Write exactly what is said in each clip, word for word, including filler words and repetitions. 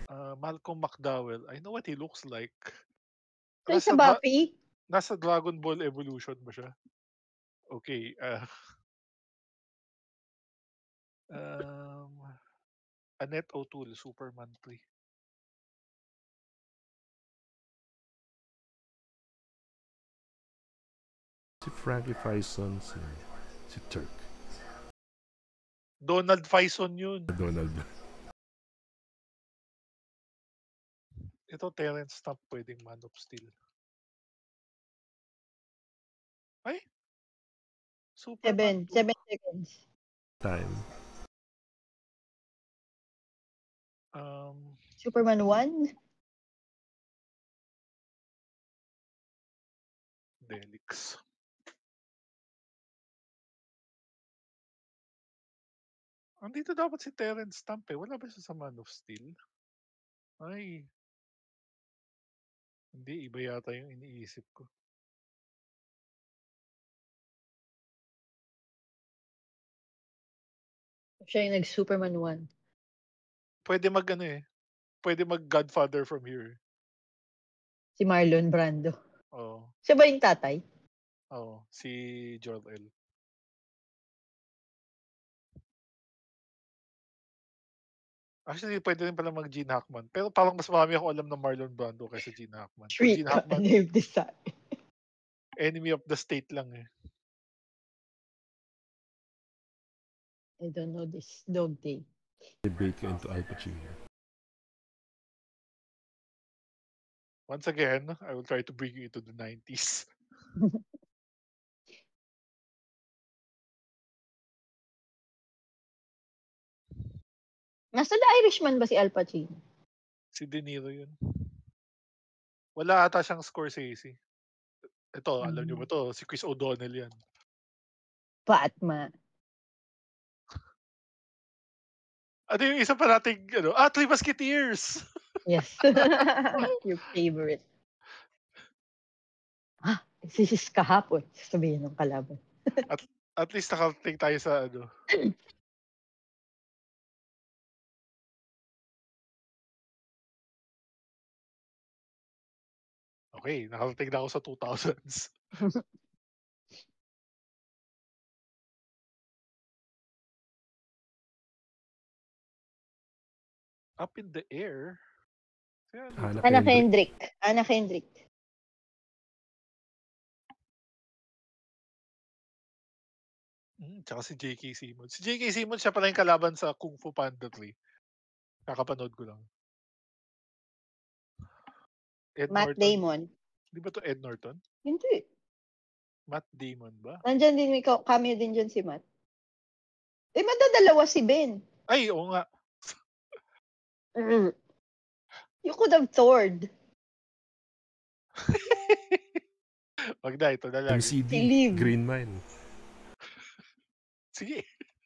Ah, Malcolm McDowell. I know what he looks like. So, yung sa Nasa dra Buffy? nasa Dragon Ball Evolution ba siya? Okey, ah Um, Annette O'Toole, Superman three. Si Frankie Faison, si si Turk. Donald Faison yun. Donald. Ito Terence Stamp pwedeng Man of Steel. Ay! Superman Seven, two. seven seconds. Time. Um Superman one? Delix. Andito dapat si Terence Stamp, eh, wala ba siya sa Man of Steel? Ay. Hindi, iba yata yung iniisip ko. Siya yung nag-Superman one. Pwede mag-ano, eh, pwede mag-Godfather from here. Si Marlon Brando. Oo. Siya ba yung tatay? Oo, si Jor-El. Actually, pwede rin pala mag-Gene Hackman, pero parang mas marami akong alam na Marlon Brando kaysa Gene Hackman. Kung Gene Shriek, Hackman Name Design. Enemy of the State lang, eh. I don't know this Dog Day. Debate ka into Al Pacino. Once again, I will try to bring you into the nineties. Nasa The Irishman ba si Al Pacino? Si De Niro yun. Wala ata siyang Scorsese. Ito, alam niyo ba Hmm. 'to? Si Chris O'Donnell yan. Batman. Ano yung isa pa nating ano, ah, Three Musketeers! Yes. Your favorite. Ah, this is kahapon, sasabihin ng kalaban. At at least nakarating tayo sa ano. Okey, nakarating na ako sa two thousands. Up in the Air? Sino Anna nandito? Anna Kendrick. Kendrick. Anna Kendrick. Hmm, tsaka si J K. Simmons. Si J K. Simmons siya pala yung kalaban sa Kung Fu Panda three. Kakapanood ko lang. Ed Matt Norton. Damon. 'Di ba 'to Ed Norton? Hindi. Matt Damon ba? Nandiyan din, may ka cameo din diyan si Matt. Eh, madadalawa si Ben. Ay, oo nga. Mm. You could have toured. 'Wag na, ito na lang. M C D, Si Liv. Green Mile. Sige.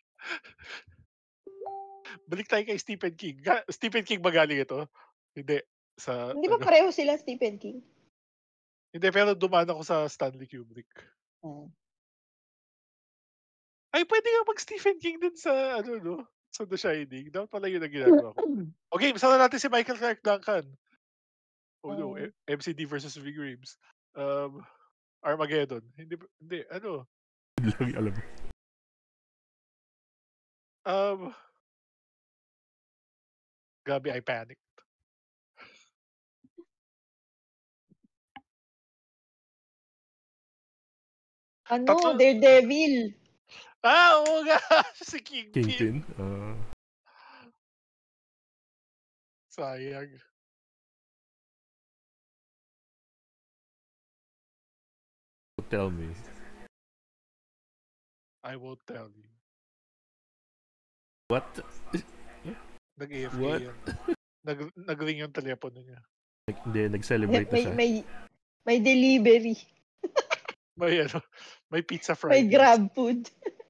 Balik tayo kay Stephen King. Ga Stephen King ba galing ito? Hindi, sa Hindi ba ano pareho sila Stephen King? Hindi, pero dumaan ako sa Stanley Kubrick. Oh. Ay, pwede nga mag-Stephen King din sa ano 'no, sa The Shining. Dapat pala yun ang ginagawa ko. O game, sama natin si Michael Clarke Duncan. Oh, no, Oh. eh, M C D versus Ving Rhames. Um, Armageddon. Hindi ba hindi, ano? Hindi lang alam. Um Grabe, I panicked. Ano, Tatlo Daredevil. Ah, oo nga, si Kingpin. Kingpin? Ah. Sayang. Tell me. I won't tell you. What? Nag-A F K What? yan. Nag nag-ring yung telepono niya. Like, hindi, nag-celebrate na May siya. may may delivery. May ano, may Pizza May Fridays. Grab food.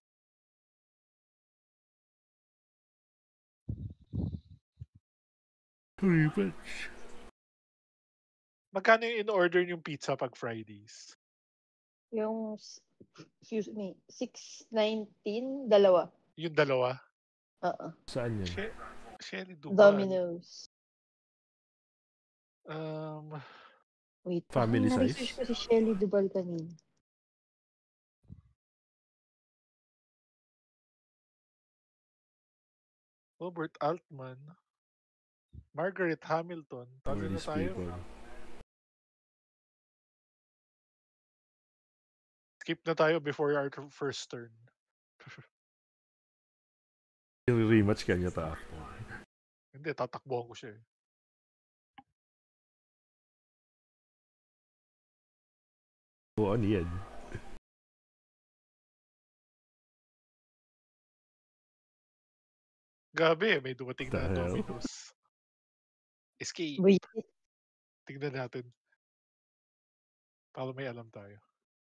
Revenge. Magkano yung in-order niyong pizza 'pag Fridays? Yung excuse me, six nineteen, dalawa. Yung dalawa? Oo. Saan yun? She Shelly Duban. Domino's. Um, Wait, Family parang na-research size? ko si Shelley Duvall kanina. Robert Altman. Margaret Hamilton. For Talo na these tayo. people. Skip na tayo before our t- first turn. I-rematch ka niya ta after. Hindi, tatakbuhan ko siya eh. Buon yan. Gabi eh, may dumating The na hell? Domino's. Escape. Wait, Tignan natin. Para may alam tayo.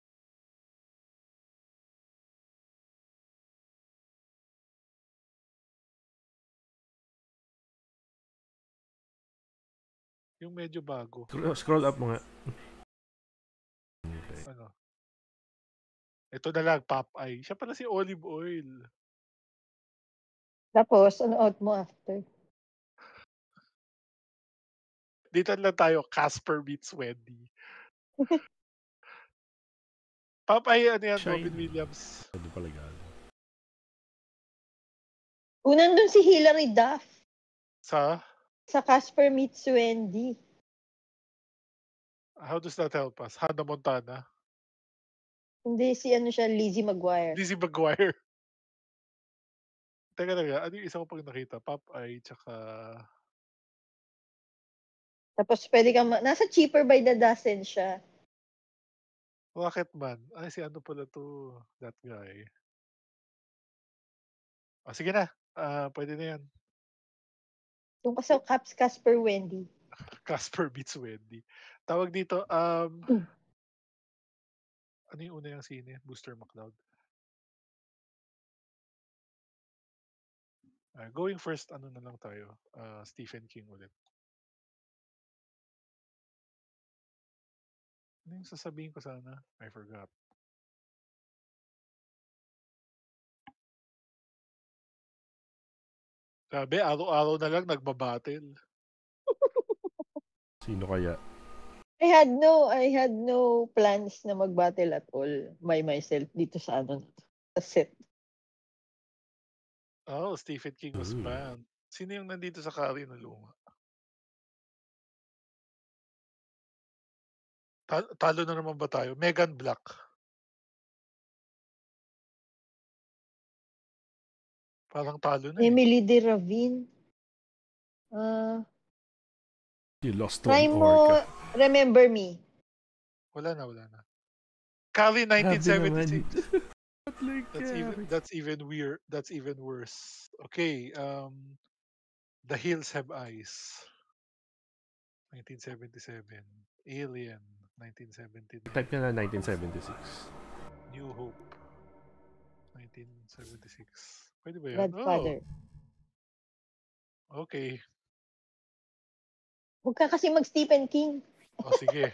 Yung medyo bago. Scroll, scroll up mo nga. Ano? Ito na lang, Popeye. Siya pala si Olive Oil. tapos, ano out mo after? Dito lang tayo, Casper meets Wendy. Popeye, ano yan, Shiny. Robin Williams. Ano pala galing? Unan dun si Hilary Duff Sa, sa Casper Meets Wendy. how does that help us? Hannah Montana. Hindi, si ano siya, Lizzie McGuire. Lizzie McGuire. Teka teka, ano yung isa ko pag nakita? Popeye, tsaka... Tapos pwede kang, ma- nasa Cheaper by the Dozen siya. Rocketman. Ay, si ano pala to? That guy. Ah, sige na. Ah, pwede na yan. Yung ka sa Caps Casper Wendy. Casper beats Wendy. Tawag dito, um... Mm. ano yung una yung sine? Booster McCloud. Ah, going first, ano na lang tayo? Ah, Stephen King ulit. Ano yung sasabihin ko sana? I forgot. Sabi, araw-araw na lang nagbabattle. Sino kaya? I had no, I had no plans na mag-battle at all by myself dito sa ano, sa set. Oh, Stephen King was Uy. banned. Sino yung nandito sa Kari na luma? Ta- talo na naman ba tayo? Megan Black. Parang talo na eh. Emily de Ravin. Ah, You lost try one mo, orca. Remember Me. Wala na, wala na. Kari nineteen seventy-six. Like, That's even that's even weird. That's even worse. Okay, um The Hills Have Eyes. nineteen seventy-seven. Alien. nineteen seventy-nine. Type niya na nineteen seventy-six. New Hope. nineteen seventy-six. Pwede ba yan? Godfather. Oh, okay. Huwag ka kasi mag-Stephen King. O sige.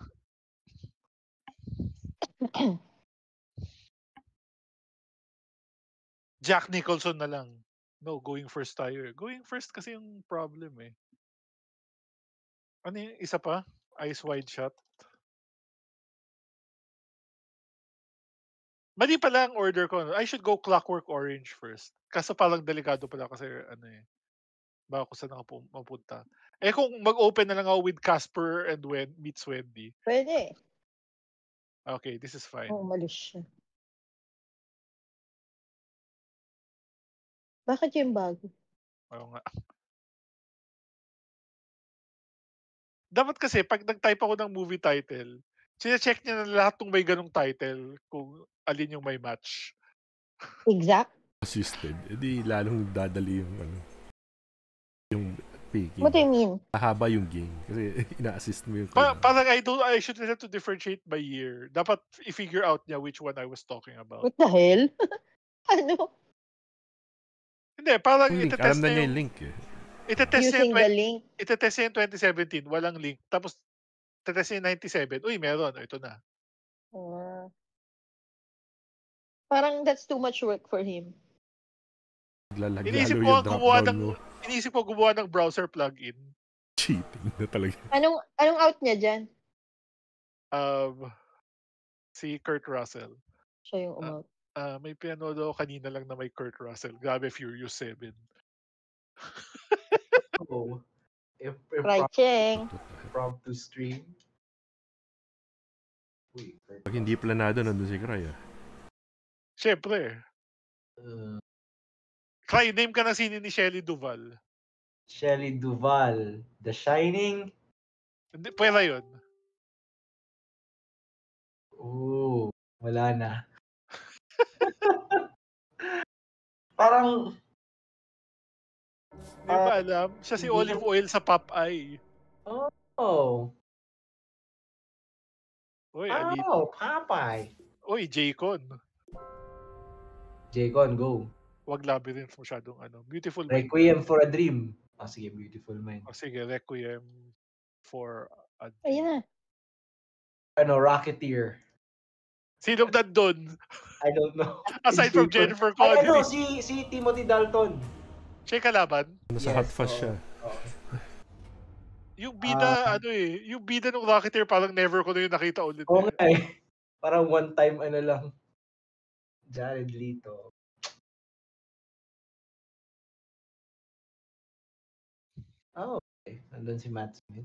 Jack Nicholson na lang. No, going first tayo eh. Going first kasi yung problem eh. Ano yung isa pa? Eyes Wide Shut. Mali pala ang order ko. I should go Clockwork Orange first. Kaso parang delikado pala kasi ano eh. Baka kung saan ako pu- mapunta. Eh kung mag-open na lang ako with Casper and Wen meets Wendy. Pwede. Okay, this is fine. Oh, umalis siya. Bakit yung bago? Oo nga. Dapat kasi pag nag-type ako ng movie title, sine-check niya na lahat ng may ganong title kung alin yung may match. Exact. Assisted. E di lalong dadali yung ano. Yung picking. What do you mean? Mahaba yung game. Kasi ina-assist mo yung Pa- kailangan. parang I don't I should have to differentiate by year. Dapat i-figure out niya which one I was talking about. What the hell? ano? Hindi, parang Yung link. itetest Alam na niya niya yung, yung link eh. itetest niya Using yung, the link. itetest niya yung twenty seventeen, walang link. Tapos, itetest niya yung ninety-seven, uy, meron, ito na. Ah. Parang that's too much work for him. Lag- Iniisip lalo ko yung ang drop gumawa down ng, mo. iniisip ko gumawa ng browser plugin. cheating na talaga. Anong anong out niya dyan? Um, si Kurt Russell. Siya yung umout. Ah, may pinanood ako kanina lang na may Kurt Russell. Grabe, Furious seven. Oh. If, if Right, prompt, Cheng. prompt to stream. Uy, Pag hindi planado, nandun si Cry ah. Siyempre. Uh, Cry, name ka na sino ni Shelley Duvall. Shelley Duvall. The Shining. Hindi, pwera yun. Ooh, wala na. Parang, Hindi ba alam? Siya si hindi Olive Oil sa Popeye. oh, Uy, Ali. oh, Popeye. Uy, J-Con. J-Con, go. Wag labyrinth masyadong ano. Beautiful Mind. Requiem for a Dream. Ah, sige, Beautiful Mind. O sige, Requiem for a Ayun na. Ano, Rocketeer. Sinong nandun? I don't know. Aside from Jennifer Ay, ano, Connelly. si, si Timothy Dalton. Siya yung kalaban? Nasa Hot Fuzz siya. oo. Yung bida, Ah. ano eh, yung bida ng Rocketeer parang never ko na yung nakita ulit. Oo eh. nga eh. Parang one time, ano lang. Jared Leto. Oh, okay. Nandun si Matt Smith.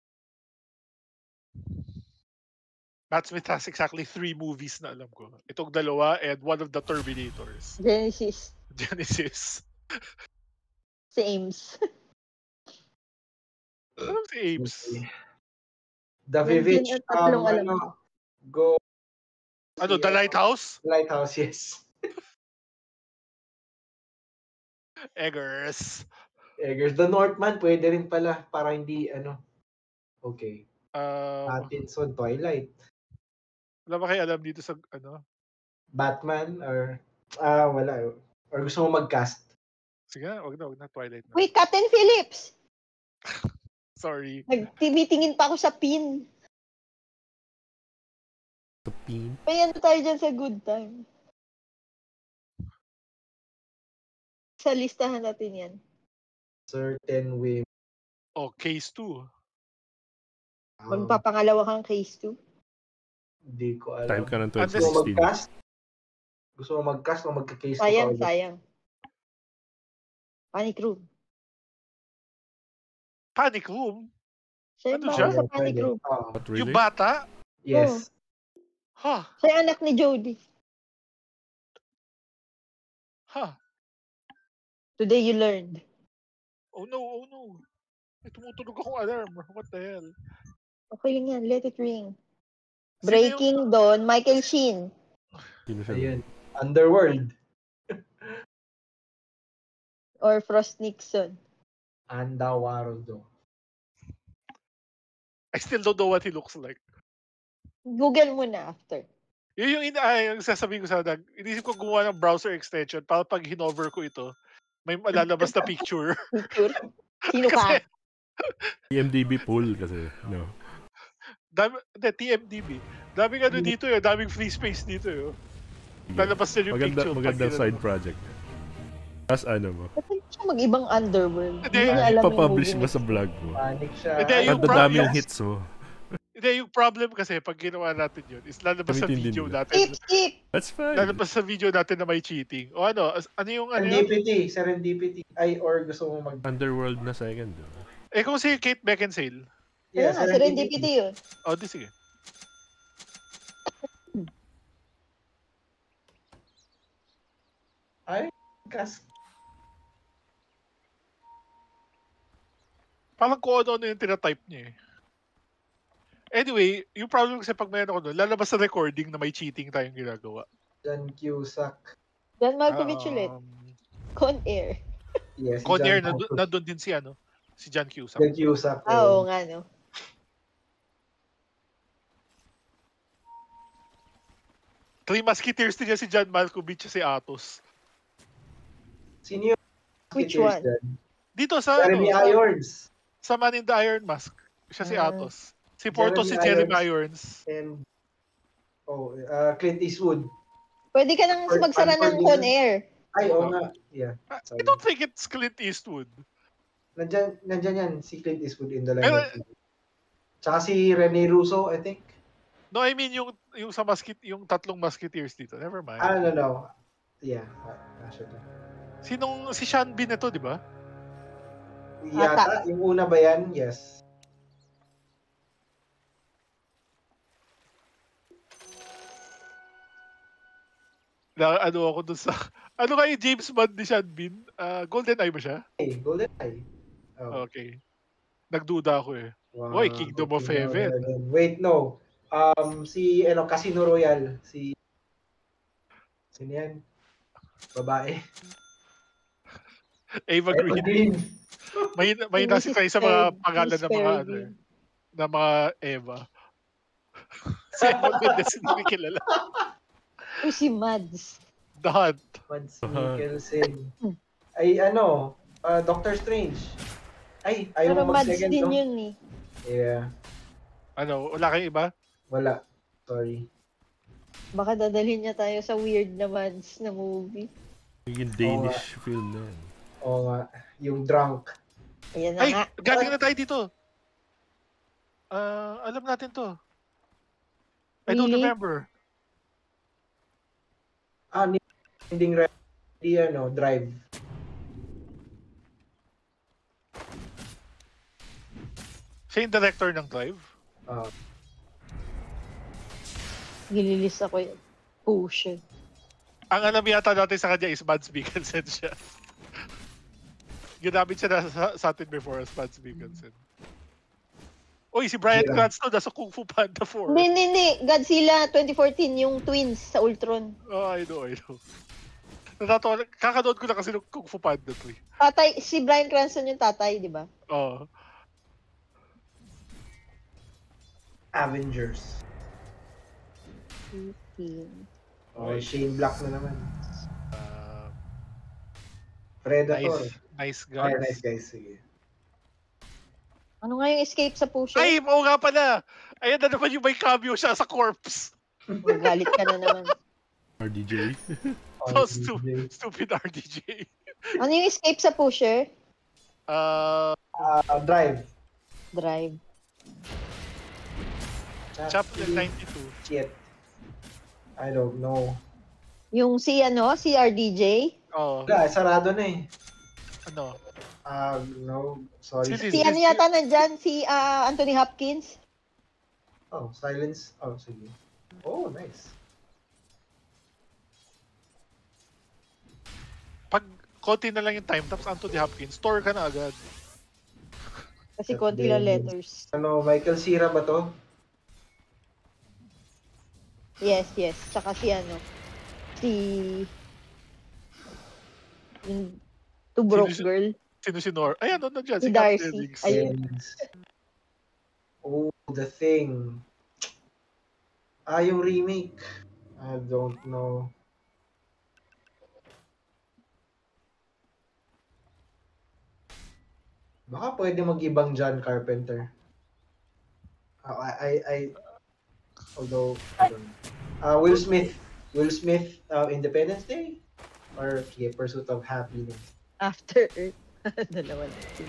Matt Smith has exactly three movies na alam ko. Itong dalawa and one of the Terminators. Genesis. Genesis. Si Ames. Anong si Apes? The Yung Vivid. tin- tatlong Um, alam ano, ko. go. Ano, si, The ano, Lighthouse? Lighthouse, yes. Eggers. Eggers. The Northman, pwede rin pala. Para hindi, ano. Okay. Um, Pattinson, Twilight. wala ba kayo alam dito sa, ano? Batman, or, ah, wala. Or gusto mo mag-cast? Sige na, wag na, wag na, Twilight na. Wait, Captain Phillips! Sorry. Nagtitingin pa ako sa pin. Sa pin. May ano tayo dyan sa good time. Sa listahan natin yan. Certain women. Oh, Case two. Um, Magpapangalawa kang case two. Hindi ko alam. Time ka ng Unless- Gusto mo twenty sixteen. mag-cast? Gusto mo mag-cast o magka-case ko Sayang, ka ulit? sayang. Panic Room. Panic Room? Siya yung Ano bata siya? sa Panic Pwede. Room. Oo. Not really? Yung bata? Yes. Ha? Siya yung anak ni Jodie. Ha? Today you learned. Oh no, oh no. May tumutunog akong alarm. What the hell? Okay lang yan, let it ring. Sino Breaking Dawn, Michael Sheen. Sino siya? Ayun. Underworld. Or Frost Nixon. Andawarodo. I still don't know what he looks like. Google mo na after. Yun yung, in, ay, yung sasabihin ko sana, inisip ko gumawa ng browser extension para pag hinover ko ito, may malalabas na picture. Picture. Sino Kasi, ka? T M D B pool kasi. No. dami, hindi, T M D B. Daming ano dito yun, daming free space dito yun. Lalabas na yung Maganda, picture. pag magandang ginano. side project. Tapos ano mo? Ba't hindi siya mag-ibang underworld? Hindi, Hindi niya alam yung Ipapublish movie mo niya. sa vlog mo. Panic siya. Hindi, Ay, yung Ang dadami yung problem- hits mo. Hindi, yung problem kasi pag ginawa natin yun, is lalabas sa Gamitin din video nila. natin. Skip, skip! That's fine. Lalabas sa video natin na may cheating. O ano, as- ano yung ano yun? Serendipity. Serendipity. Ay, or gusto mo mag... Underworld na second. oh. Eh kung si Kate Beckinsale. Kaya nga, serendipity yun. O, di sige. Ay, cast. Parang kung ano-ano yung tinatype niya eh. Anyway, yung problem kasi pag may ano ko doon, lalabas sa recording na may cheating tayong ginagawa. John Cusack. John Malkovich ulit. Um, Con Air. Yes, si Con Air, John nandun, Cusack. nandun din si ano, si John Cusack. John Cusack. Ah, eh. oo nga, no? Three Musketeers din niya si John Malkovich at si Atos. Sino yung... Which Cheers one? dyan? Dito sa, Jeremy ano, sa, Irons. sa Man in the Iron Mask, siya si Ah. Atos. Si Porto Jeremy si Jeremy Irons. Irons. And... Oh, uh, Clint Eastwood. Pwede ka nang Or- magsara ng Unforgiven. Con Air. Ay, oo nga. Yeah. I Sorry. don't think it's Clint Eastwood. Nandyan, nandyan yan, si Clint Eastwood in the Pero, lineup. Tsaka si Rene Russo, I think. no, I mean yung yung sa musket, yung tatlong musketeers dito. Never mind. Ah, no, no. Yeah, actually. Sinong si Sean Bean ito, di ba? Yata, yung una ba yan? Yes. Na, ano ako dun sa ano kay James Bond ni Sean Bean? Uh, Golden Eye ba siya? Hey, Golden Eye. Oh. Okay. Nagduda ako eh. Wow. Oy, Kingdom of Heaven. Wait, no. Um, si, ano, Casino Royale. Si, sino yan? Babae. Ava Green. Green. May, may nasi tayo sa mga pangalan ng mga, ano eh, ng mga Eva. Si Eva Mendes hindi kilala. O si Mads. The Hunt. Mads Mikkelsen. Ay, ano, uh, Doctor Strange. Ay, ayaw Pero mo Mads mag-second, din no? yun eh. Yeah. Ano, wala kayong iba? Wala. Sorry. Baka dadalhin niya tayo sa weird na Mads na movie. Yung Danish film na yan. Oo nga. Yung drunk. Ayan na Ay, nga. galing na tayo dito. Uh, alam natin to. I don't Really? remember. Ah, hindi ready, ano, drive. Siya yung director ng Drive. Ah, Gililis ako yun. Push. Ang alam yata natin sa kanya is Mads Mikkelsen siya. Ginamit siya na sa, sa atin before as Mads Mikkelsen. Uy, si Bryan Yeah. Cranston nasa Kung Fu Panda four. Hindi, hindi, hindi. Godzilla twenty fourteen, yung twins sa Ultron. Oh, I know, I know. Natatawa, kakanood ko na kasi ng Kung Fu Panda to eh. Tatay, si Bryan Cranston yung tatay, di ba? Oo. Avengers. Okay. Okay, Shane Black na naman. Uh, Predator. nice, nice Okay, guys. nice guys. Sige. Ano nga yung escape sa pusher? Ay, oo nga pala. Ayan na naman yung may cameo siya sa corpse. Magalit ka na naman. R D J. So stu- stupid R D J. Ano yung escape sa pusher? Uh, Uh, drive. Drive. chapter ninety-two. Shit. I don't know. Yung si ano, si R D J? Oh, Wala, sarado na eh. ano? Ah, no. Sorry. Si- Si ano yata nandyan? Si ah, Anthony Hopkins? Oh, silence. Oh, sige. Oh, nice. Pag konti na lang yung time, tapos Anthony Hopkins, store ka na agad. Kasi konti lang letters. Ano, Michael Cera ba to? Yes, yes. Tsaka si ano, si... Yung Two Broke Sino si- Girl. Sino si Nor? Ayan, ano na dyan? Si Si Kat Darcy. Dennings. Ayun. Yes. Oh, The Thing. Ah, yung remake. I don't know. Baka pwede mag-ibang John Carpenter. Ah, I, I, I, although, I don't know. Ah, Will Smith. Will Smith, uh, Independence Day? Or, yeah, Pursuit of Happiness. After Earth. Dalawa natin.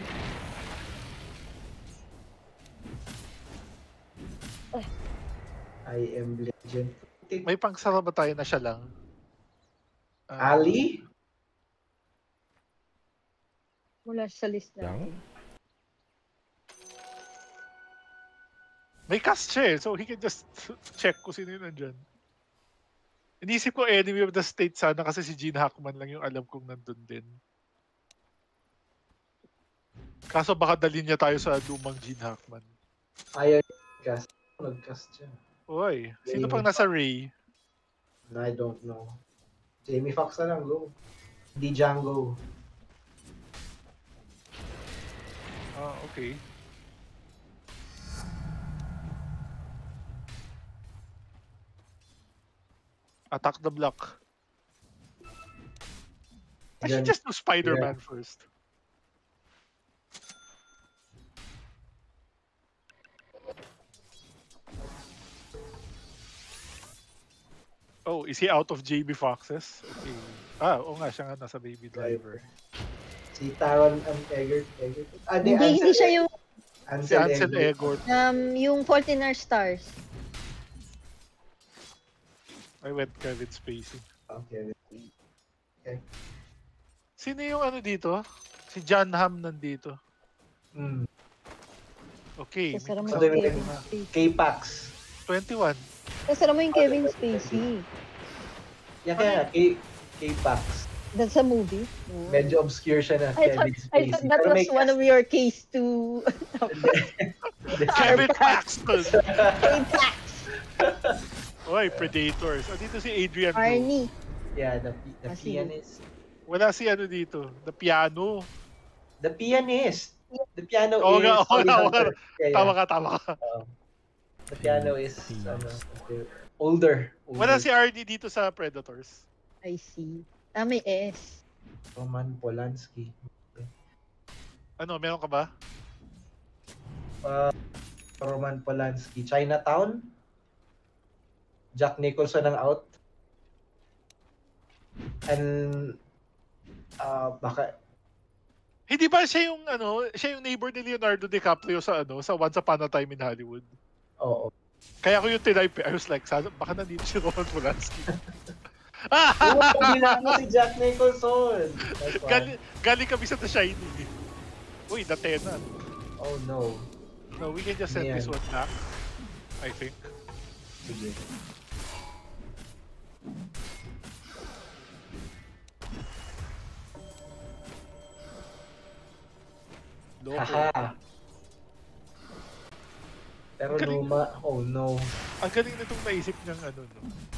I Am Legend. May pangsara ba tayo na siya lang? Ah, Ali? Wala sa list natin. May cast siya eh, so he can just check kung sino yun nandyan. Inisip ko Enemy of the State sana kasi si Gene Hackman lang yung alam kong nandun din. Kaso baka dalhin niya tayo sa lumang Gene Hackman. Ayaw nag-cast. Nag-cast siya. Uy, sino pang nasa Ray? I don't know. Jamie Foxx na lang, go. Di Django. Ah, okay. Attack the Block. I should Yan. just do Spider-Man first. Oh, is he out of J B Foxes? Okay. Ah, oo nga, siya nga nasa Baby Driver. Si Taron um, Eggert. Eggert. Ah, di, Hindi, hindi Ansel siya Eg- yung, Si Ansel Ansel Eggert. Egot. um, yung Fault in Our Stars. I went Kevin Spacey. Okay. Sino yung ano dito? Si John Hamm nandito. Mm. Okay. Kasara mo So, yung they- Kevin Spacey. K-Pax. twenty-one. Kasara mo yung Kevin Spacey. Yan kaya, K- K-Pax. That's a movie. Oh. Medyo obscure siya na I Kevin thought, I Spacey. thought that Pero was may one of your case to Kevin Paxton. K-Pax. Oy, Predators. O, dito si Adrian Brody. Arnie. Yeah, the, the Ah, sige. pianist. Wala si ano dito. The Piano. The pianist. The piano Oo is nga, oo Holly nga, oo Hunter. nga. Yeah, yeah. Tama ka, tama ka. Oo. The piano is Pianist. ano, okay. older. older. Wala si Arnie dito sa Predators. I see. Ah, may S. Roman Polanski. Ano, meron ka ba? Uh, Roman Polanski. Chinatown. Jack Nicholson ang out. And uh, baka Hindi ba siya yung ano, siya yung neighbor ni Leonardo DiCaprio sa ano, sa Once Upon a Time in Hollywood. oo. Kaya ko yung tinype, I was like, sana, baka nandito si Roman Polanski. Oo, bilang mo si Jack Nicholson. That's why. Gali, galing kami sa The Shining. Uy, The Tenant. Oh no. No, we can just send Ayan. this one back. I think. Sige. Loko. Haha. Pero Galing. luma, oh no. Ang galing nitong naisip niyang ano, no?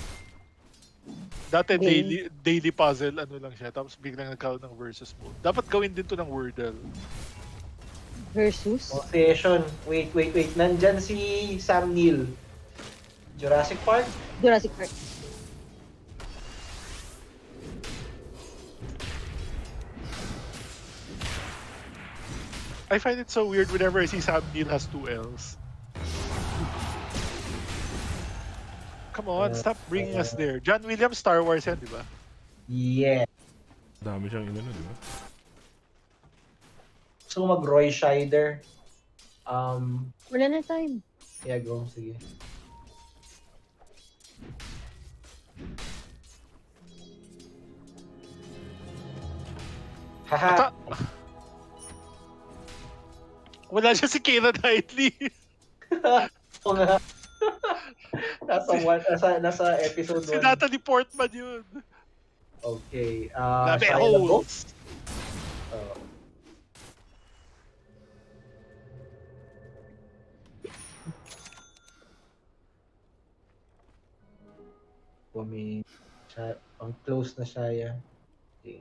Dati Okay. daily daily puzzle, ano lang siya. Tapos biglang nagkaroon ng versus mode. Dapat gawin din to ng Wordle. Versus. Possession. Wait, wait, wait. Nandyan si Sam Neill. Jurassic Park? Jurassic Park. I find it so weird whenever I see Sam Neill has two L's. Come on, Uh, stop bringing us uh, there. John Williams, Star Wars yan, di ba? Yeah. Dami siyang inano, di ba? Gusto ko mag Roy Scheider. Um, Wala na time. yeah, go. Sige. Haha. Ata- Wala siya si Keira Knightley. Oo nga. nasa, one, nasa, nasa episode Si one. Natalie Portman yun. Okay. Uh, Labi Shia LaBeouf? holes. Oh. Bumi, siya, ang close na siya yan. Okay.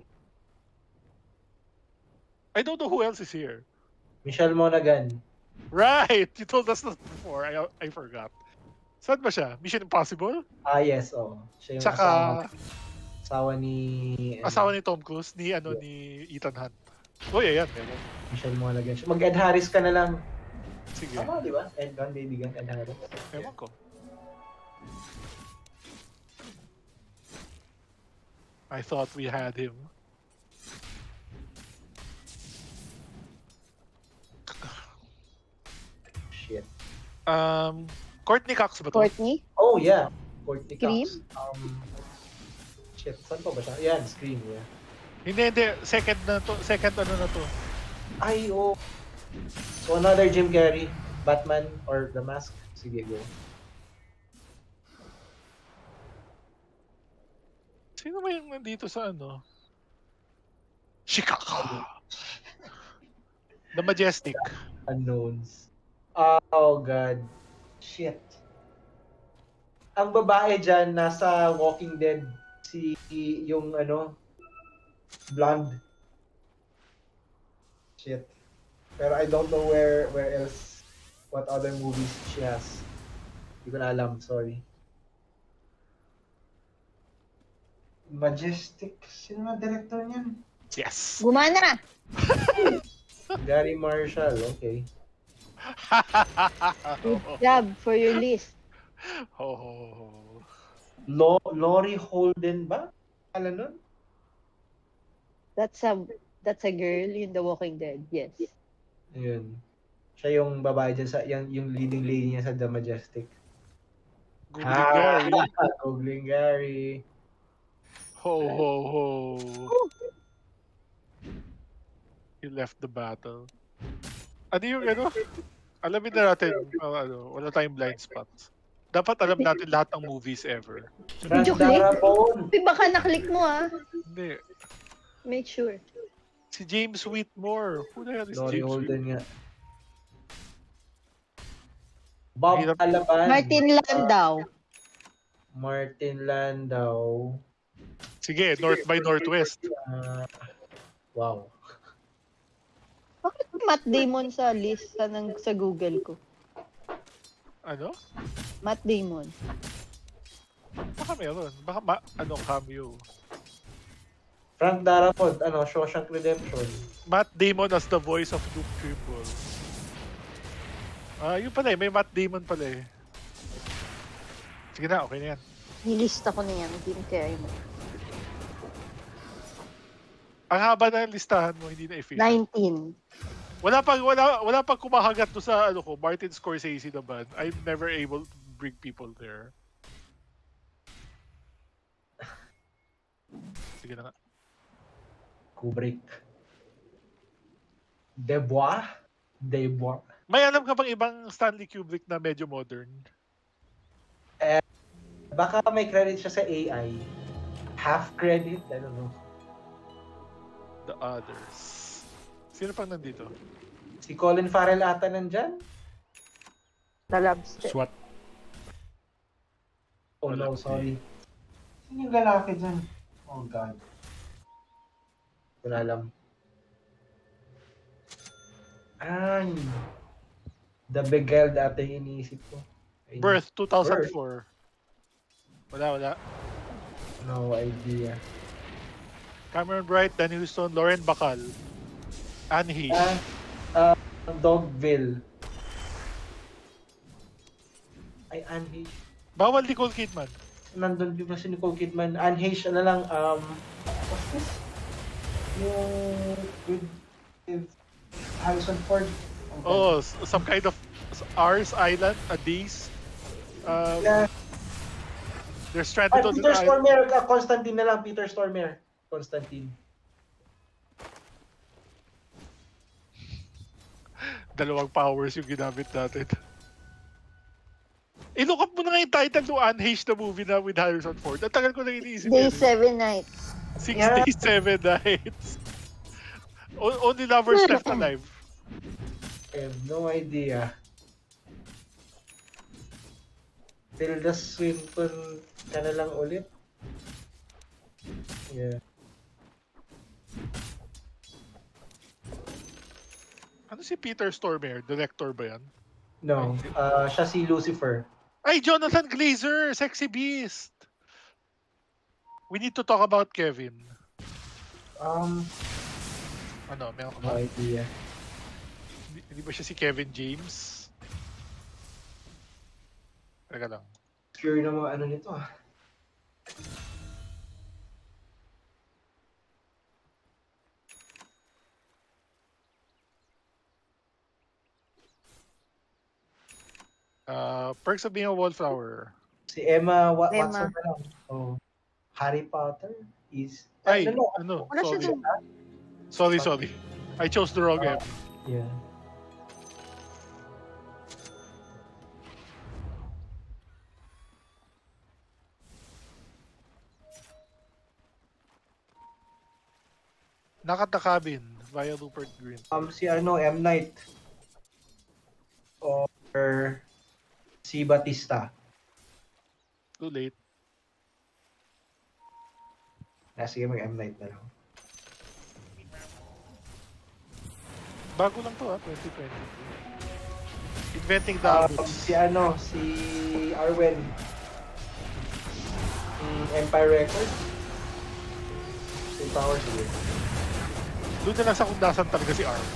I don't know who else is here. Michelle Monaghan. Right! You told us that before. I I forgot. Saan ba siya? Mission Impossible? Ah, yes, oh. Siya yung Tsaka, asawa, asawa ni... ano, asawa ni Tom Cruise, ni ano, ni Ethan Hunt. Uy, ayan, meron. Michelle Monaghan. Siya. Mag-Ed Harris ka na lang. Sige, Tama, di ba? Ed Gun, Baby Gun, Ed Harris. ewan ko. I thought we had him. Shit. Um, Courtney Cox ba to? Courtney. Oh, yeah. Courtney Scream? Cox. Um, shit, saan pa ba siya? Yan, Scream, yeah. Hindi, hindi. Second na to. Second ano na to. Ay, oh. So, another Jim Carrey. Batman or The Mask. Sige, go. Sino ba yung nandito sa ano? Chicago. The Majestic. Unknowns. Oh, God. Shit. Ang babae dyan, nasa Walking Dead. Si, yung ano, blonde. Shit. Pero I don't know where where else, what other movies she has. Hindi ko na alam, sorry. Majestic. Sino na director niyan? Yes. Gumana. Gary Marshall, okay. Good job for your list. Oh. Lo Lori Holden ba? Alam nun? That's a That's a girl in The Walking Dead. Yes. Ayun. Siya yung babae dyan sa, yung, yung leading lady niya sa The Majestic. Googling Gary. Googling Gary. Ho, ho, ho. He left the battle. Ano yung ano? Alamin na natin, uh, ano, wala tayong blind spots. Dapat alam natin lahat ng movies ever. Video Frank click? Darabont. Uy, baka naklik mo ah. Hindi. Make sure. Si James Whitmore. Who the hell is Lori James Holden Whitmore? nga. Bob Hirap. Alaban. Martin Landau. Martin Landau. Sige, North by Northwest. Uh, wow. Bakit Matt Damon sa list sa, ng, sa Google ko? Ano? Matt Damon. Baka meron. Baka ma ano, cameo. Frank Darabont, ano, Shawshank Redemption. Matt Damon as the voice of Duke Trimble. Ah, yun pala eh. May Matt Damon pala eh. Sige na, okay na yan. Nilista ko na yan. Hindi mo kaya mo. Ang haba na yung listahan mo, hindi na efficient. nineteen. Wala pang wala wala pang kumahagat to sa ano ko, Martin Scorsese naman. I'm never able to bring people there. Sige na nga. Kubrick. Debois? Debois. May alam ka bang ibang Stanley Kubrick na medyo modern? Baka may credit siya sa A I. Half credit? I don't know. The others. Sino pang nandito? Si Colin Farrell ata nandyan? The Lobster. SWAT. Oh Wala. no, sorry. Sino yung lalaki dyan? Oh God. Wala alam. Ay. The Beguiled ata yung iniisip ko. Ay, Birth two thousand four. Wala, wala. No idea. Cameron Bright, Danny Houston, Lauren Bacall, Anne Heche. Ah, uh, Dogville. Ay, Anne Heche. Bawal Nicole Kidman. Nandun din ba si Nicole Kidman? Anne Heche, ano lang, um, what's this? Yung with, with Harrison Ford. Oh, s- some kind of R's Island, a D's. Um, Yeah. They're stranded Ah, on Peter an island. Stormare, uh, Constantine na lang, Peter Stormare. Constantine. Dalawang powers yung ginamit natin. I-look up mo na nga yung title ng Anne Heche na movie na with Harrison Ford. Ang tagal ko na iniisip Day yan. seven nights. Six Yeah. days, seven nights. O- only lovers left alive. I have no idea. Tilda Swinton ka na lang ulit. Yeah. Ano si Peter Stormare? Director ba yan? No, uh, siya si Lucifer. Ay, Jonathan Glazer! Sexy Beast! We need to talk about Kevin. Um, Ano, meron ka no ba? idea. Hindi, hindi ba siya si Kevin James? Teka lang. Sure na mga ano nito ah. Uh, Perks of Being a Wallflower. Si Emma Wa- Emma. Watson na lang. Oh. Harry Potter is... Ay, ano, ano? Wala siya Sorry. dun. Sorry, sorry. I chose the wrong Ah. M. Yeah. Knock at the Cabin via Rupert Grint. Um, si ano, M. Night. Or si Batista. Too late. Ah, sige, mag-M. Night na lang. Bago lang to ha, twenty twenty-two. Inventing the Um, Abyss. si ano, si Arwen. Mm, Empire Records. Si Power sige. Doon na lang sa kundasan talaga si Arm.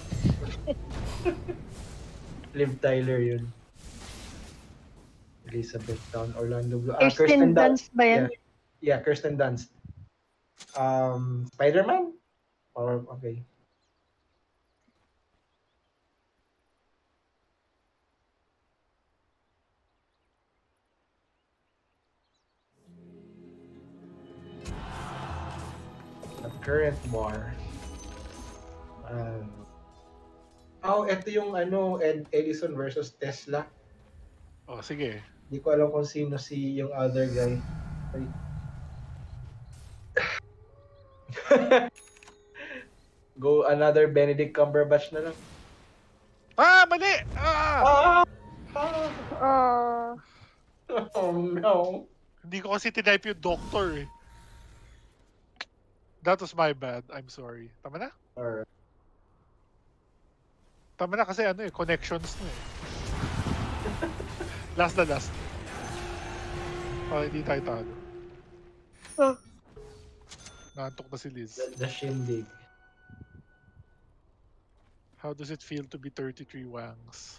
Liv Tyler yun. Elizabeth Town, Orlando Bloom. Ah, Kirsten Dunst ba yan? Yeah, yeah, Kirsten Dunst. Um, Spider-Man? Or, okay. The current war. Uh, oh, ito yung ano, Ed Edison versus Tesla. Oh, sige. Hindi ko alam kung sino si yung other guy. Ay. Go another Benedict Cumberbatch na lang. Ah, mali! Ah! Ah! Ah! Ah. Oh no. Hindi ko kasi tinype yung doctor eh. That was my bad. I'm sorry. Tama na? Alright. Tama na kasi ano eh, connections na eh. Last na last. Oh, hindi tayo talo. Ah. Naantok na si Liz. The, the shindig. How does it feel to be thirty-three wangs?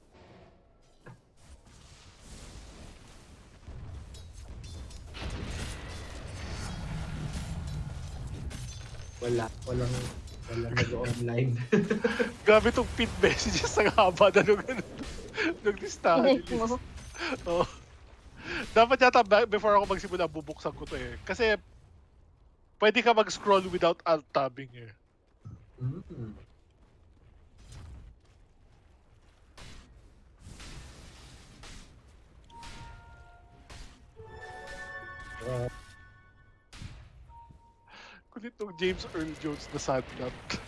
Wala. Walang, walang nag-online. Grabe itong pin messages ang haba na nung, nung listahan ni Connect mo. Liz. Oh. Dapat yata ba- before ako magsimula, bubuksan ko to eh. Kasi pwede ka mag-scroll without alt-tabbing eh. Mm. Uh, Kulit nung James Earl Jones na Sandlot.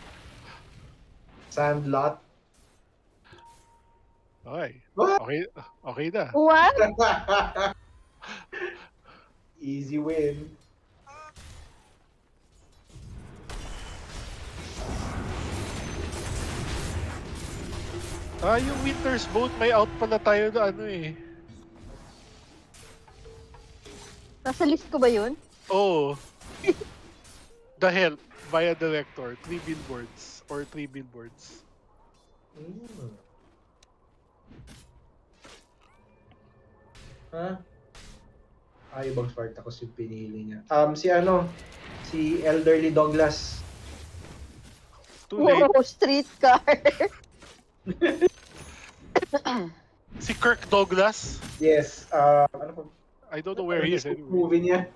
Sandlot. Okay. What? Okay, okay na. What? Easy win. Ah, yung Winter's Boat, may out pala tayo na ano eh. Nasa list ko ba yun? Oh. The Help via Director. Three billboards. Or three billboards. Mm. Ha? Ah, ibang Spartacus yung pinili niya. Um, si ano? Si Elderly Douglas. Too late. Wow, streetcar. Si Kirk Douglas. Yes. Uh, ano po? I don't know where he is Ano anyway. movie niya?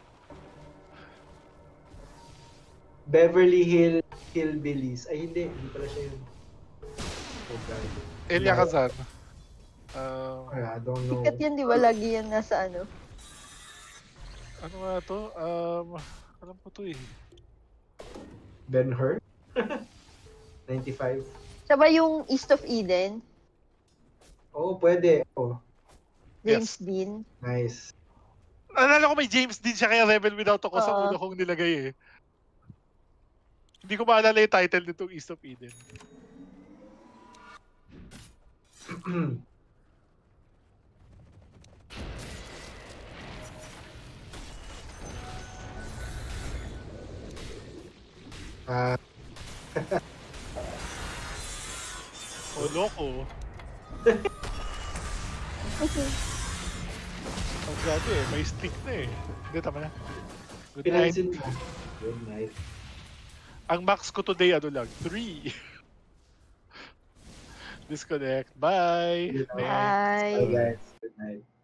Beverly Hill Hillbillies. Ay, hindi. Hindi pala siya yun. Oh, God. Elia Kazan. Um, Ay, I don't know. Sikat yan, di ba? Lagi yan nasa ano. ano nga to? Um, alam ko to eh. Ben-Hur? ninety-five. Siya ba yung East of Eden? Oo, oh, pwede. Oh, James Yes. Dean? nice. Alala ko may James Dean siya kaya Rebel Without a Cause sa Oo. una kong nilagay eh. Hindi ko maalala yung title nitong East of Eden. Ah, Oh, loko. Ang grabe eh, may stick na eh. Hindi, tama na. Good night. pinansin mo. Good night. Ang max ko today, ano lang, three. Disconnect. Bye. Good night. Bye. Bye guys. Good night.